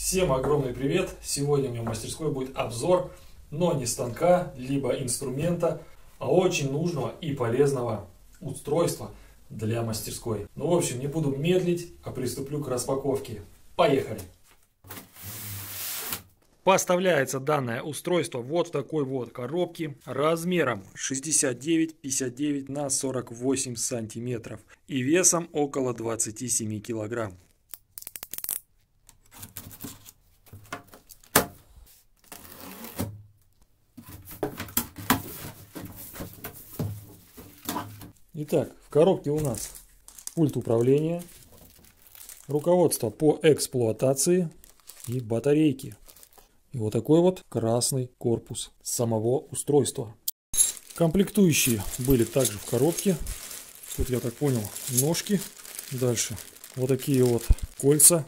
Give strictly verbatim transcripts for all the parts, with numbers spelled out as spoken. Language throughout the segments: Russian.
Всем огромный привет! Сегодня у меня в мастерской будет обзор, но не станка, либо инструмента, а очень нужного и полезного устройства для мастерской. Ну, в общем, не буду медлить, а приступлю к распаковке. Поехали! Поставляется данное устройство вот в такой вот коробке размером шестьдесят девять пятьдесят девять на сорок восемь сантиметров и весом около двадцати семи килограмм. Итак, в коробке у нас пульт управления, руководство по эксплуатации и батарейки. И вот такой вот красный корпус самого устройства. Комплектующие были также в коробке. Тут, я так понял, ножки. Дальше вот такие вот кольца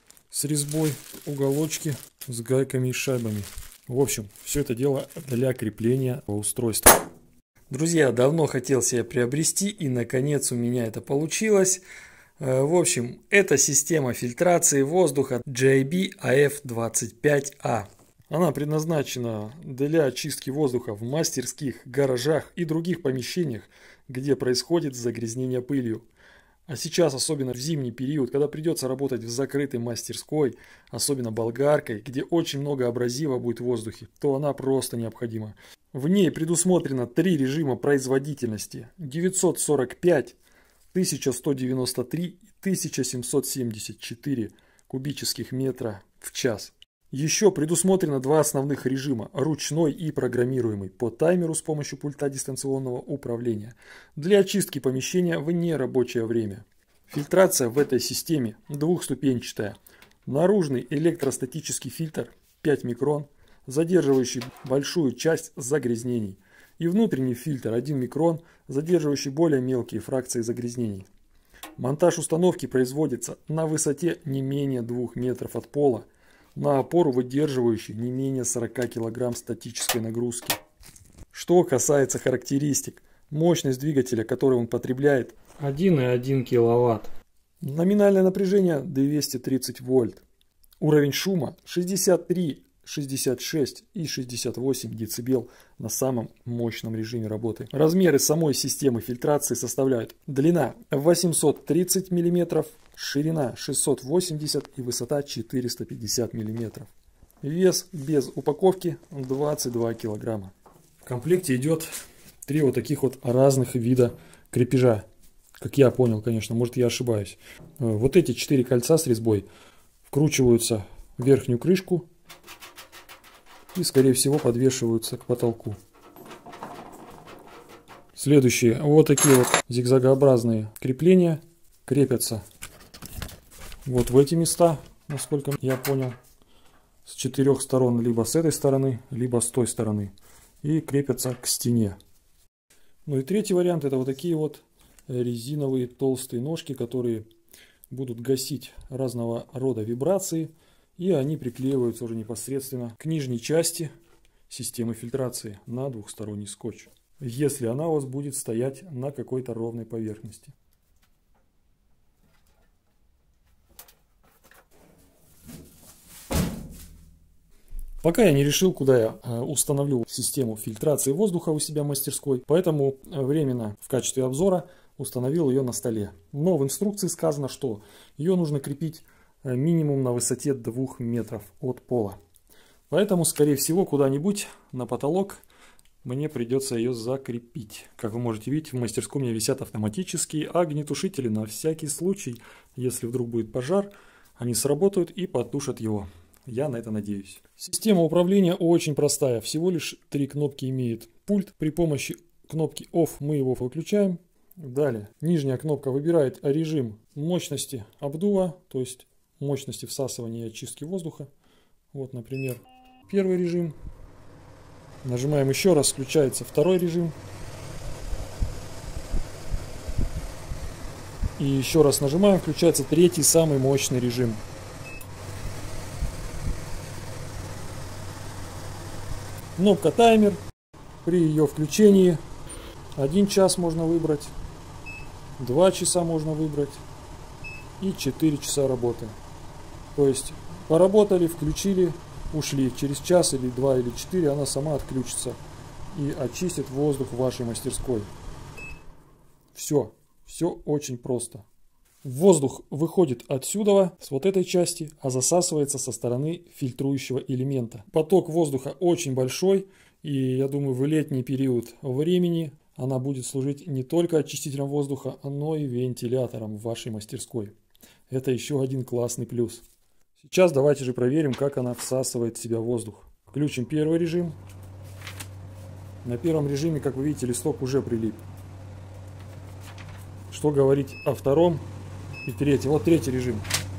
с резьбой, уголочки с гайками и шайбами. В общем, все это дело для крепления устройства. Друзья, давно хотел себе приобрести, и наконец у меня это получилось. В общем, это система фильтрации воздуха джей эй би эй эф двадцать пять а. Она предназначена для очистки воздуха в мастерских, гаражах и других помещениях, где происходит загрязнение пылью. А сейчас, особенно в зимний период, когда придется работать в закрытой мастерской, особенно болгаркой, где очень много абразива будет в воздухе, то она просто необходима. В ней предусмотрено три режима производительности: девятьсот сорок пять, тысяча сто девяносто три и тысяча семьсот семьдесят четыре кубических метра в час. Еще предусмотрено два основных режима: ручной и программируемый по таймеру с помощью пульта дистанционного управления для очистки помещения в нерабочее время. Фильтрация в этой системе двухступенчатая. Наружный электростатический фильтр пять микрон, задерживающий большую часть загрязнений, и внутренний фильтр один микрон, задерживающий более мелкие фракции загрязнений. Монтаж установки производится на высоте не менее двух метров от пола, на опору, выдерживающую не менее сорока килограмм статической нагрузки. Что касается характеристик, мощность двигателя, который он потребляет, один и один киловатт. Номинальное напряжение двести тридцать вольт. Уровень шума шестьдесят три, шестьдесят шесть и шестьдесят восемь децибел на самом мощном режиме работы. Размеры самой системы фильтрации составляют: длина восемьсот тридцать миллиметров, ширина шестьсот восемьдесят и высота четыреста пятьдесят миллиметров. Вес без упаковки двадцать два килограмма. В комплекте идет три вот таких вот разных вида крепежа. Как я понял, конечно, может я ошибаюсь. Вот эти четыре кольца с резьбой вкручиваются в верхнюю крышку и, скорее всего, подвешиваются к потолку. Следующие вот такие вот зигзагообразные крепления крепятся вот в эти места, насколько я понял, с четырех сторон, либо с этой стороны, либо с той стороны, и крепятся к стене. Ну и третий вариант — это вот такие вот резиновые толстые ножки, которые будут гасить разного рода вибрации, и они приклеиваются уже непосредственно к нижней части системы фильтрации на двухсторонний скотч, если она у вас будет стоять на какой-то ровной поверхности. Пока я не решил, куда я установлю систему фильтрации воздуха у себя в мастерской, поэтому временно в качестве обзора установил ее на столе. Но в инструкции сказано, что ее нужно крепить минимум на высоте двух метров от пола. Поэтому, скорее всего, куда-нибудь на потолок мне придется ее закрепить. Как вы можете видеть, в мастерской у меня висят автоматические огнетушители на всякий случай. Если вдруг будет пожар, они сработают и потушат его. Я на это надеюсь. Система управления очень простая. Всего лишь три кнопки имеет пульт. При помощи кнопки офф мы его выключаем. Далее нижняя кнопка выбирает режим мощности обдува, то есть мощности всасывания и очистки воздуха. Вот, например, первый режим. Нажимаем еще раз, включается второй режим. И еще раз нажимаем, включается третий, самый мощный режим. Кнопка таймер. При ее включении один час можно выбрать, два часа можно выбрать и четыре часа работы. То есть Поработали, включили, ушли. Через час или два или четыре она сама отключится и очистит воздух в вашей мастерской. Все, все очень просто. Воздух выходит отсюда, с вот этой части, а засасывается со стороны фильтрующего элемента. Поток воздуха очень большой, и я думаю, в летний период времени она будет служить не только очистителем воздуха, но и вентилятором в вашей мастерской. Это еще один классный плюс. Сейчас давайте же проверим, как она всасывает в себя воздух. Включим первый режим. На первом режиме, как вы видите, листок уже прилип. Что говорить о втором и третьем? Вот третий режим.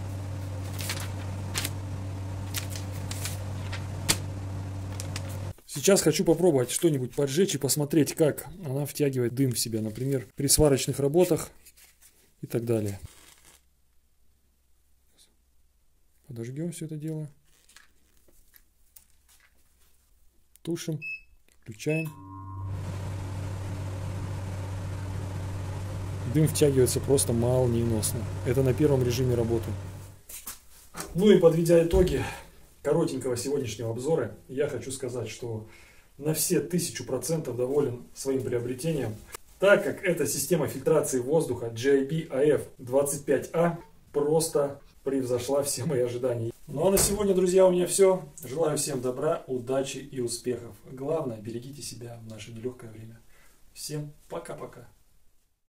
Сейчас хочу попробовать что-нибудь поджечь и посмотреть, как она втягивает дым в себя, например, при сварочных работах и так далее. Подожгем все это дело. Тушим, включаем. Дым втягивается просто молниеносно. Это на первом режиме работы. Ну и подведя итоги коротенького сегодняшнего обзора, я хочу сказать, что на все тысячу процентов доволен своим приобретением, так как эта система фильтрации воздуха джи ай би эй эф двадцать пять а просто превзошла все мои ожидания. Ну а на сегодня, друзья, у меня все. Желаю всем добра, удачи и успехов. Главное, берегите себя в наше нелегкое время. Всем пока-пока.